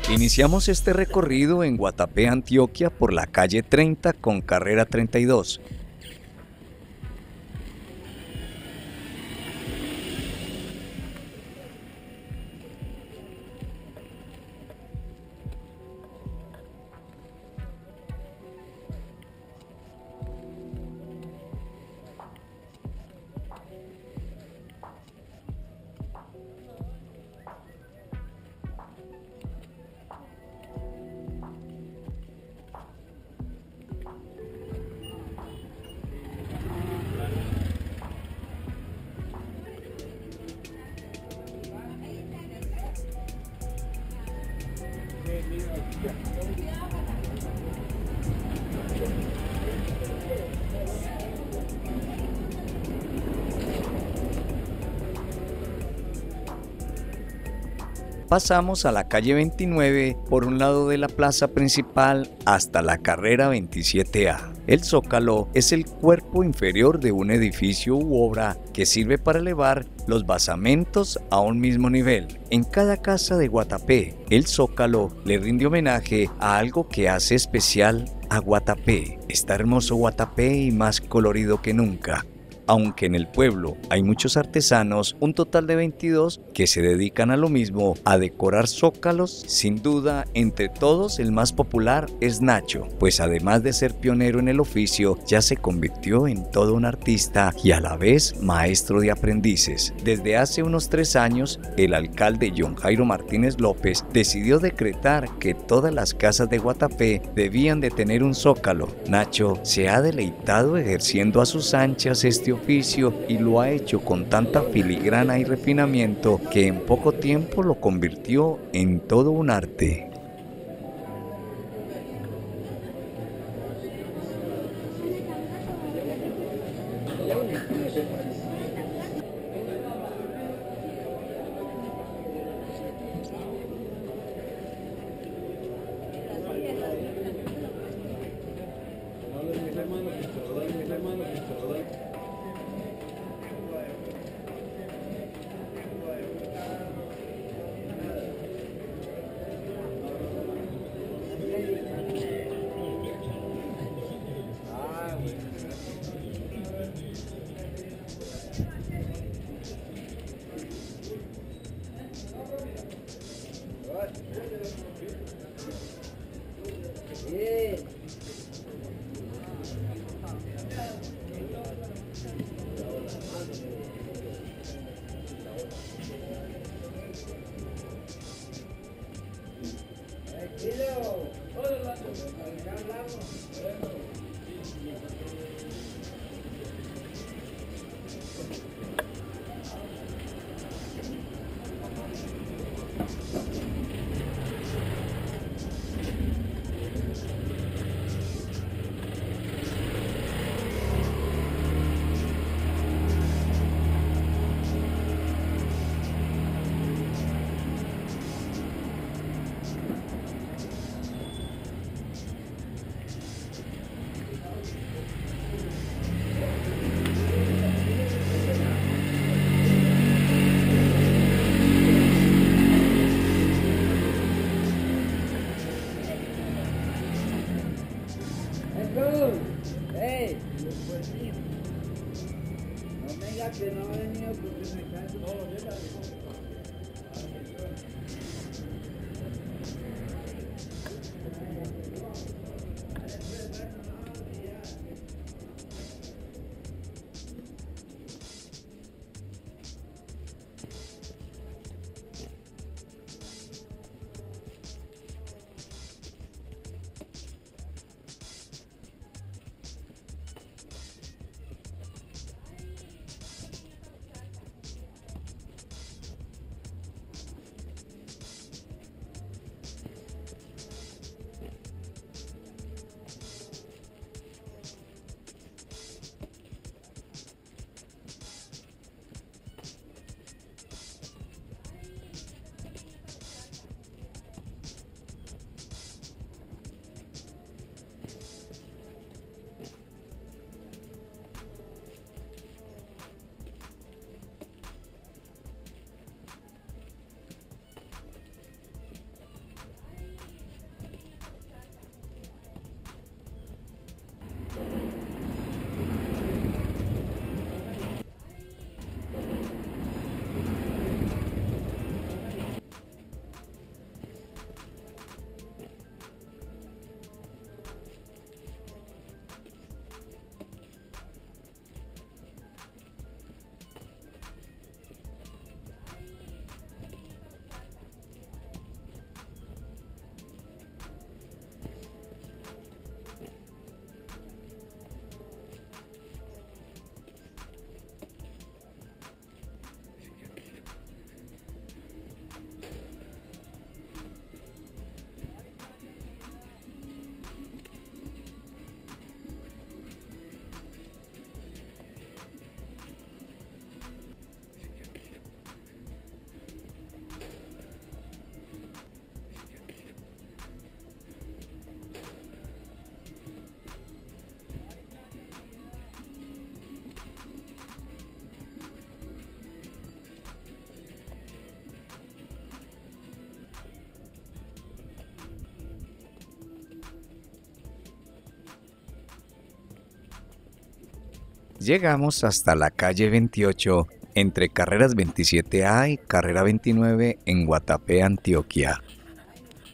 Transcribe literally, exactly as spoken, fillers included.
Iniciamos este recorrido en Guatapé, Antioquia, por la calle treinta con carrera treinta y dos. Pasamos a la calle veintinueve por un lado de la plaza principal hasta la carrera veintisiete A. El zócalo es el cuerpo inferior de un edificio u obra que sirve para elevar los basamentos a un mismo nivel. En cada casa de Guatapé, el zócalo le rinde homenaje a algo que hace especial a Guatapé. Está hermoso Guatapé y más colorido que nunca. Aunque en el pueblo hay muchos artesanos, un total de veintidós que se dedican a lo mismo, a decorar zócalos, sin duda, entre todos el más popular es Nacho, pues además de ser pionero en el oficio, ya se convirtió en todo un artista y a la vez maestro de aprendices. Desde hace unos tres años, el alcalde John Jairo Martínez López decidió decretar que todas las casas de Guatapé debían de tener un zócalo. Nacho se ha deleitado ejerciendo a sus anchas este oficio y lo ha hecho con tanta filigrana y refinamiento que en poco tiempo lo convirtió en todo un arte. llegamos hasta la calle veintiocho, entre carreras veintisiete A y carrera veintinueve en Guatapé, Antioquia.